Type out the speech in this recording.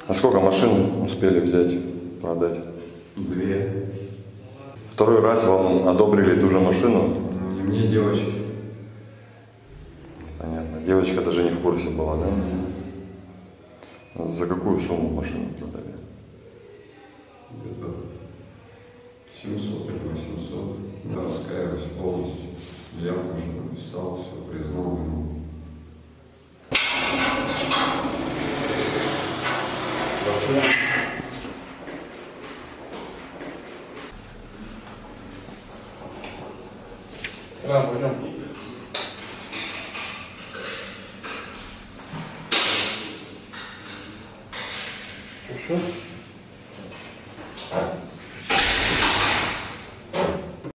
А сколько машин успели взять, продать? 2. Второй раз вам одобрили ту же машину? Не мне, девочке. Понятно. Девочка даже не в курсе была, да? За какую сумму машину продали? Где-то 700 или 800. Я раскаиваюсь полностью. Явку уже написал, все признал вину. Да, пойдем. Хорошо.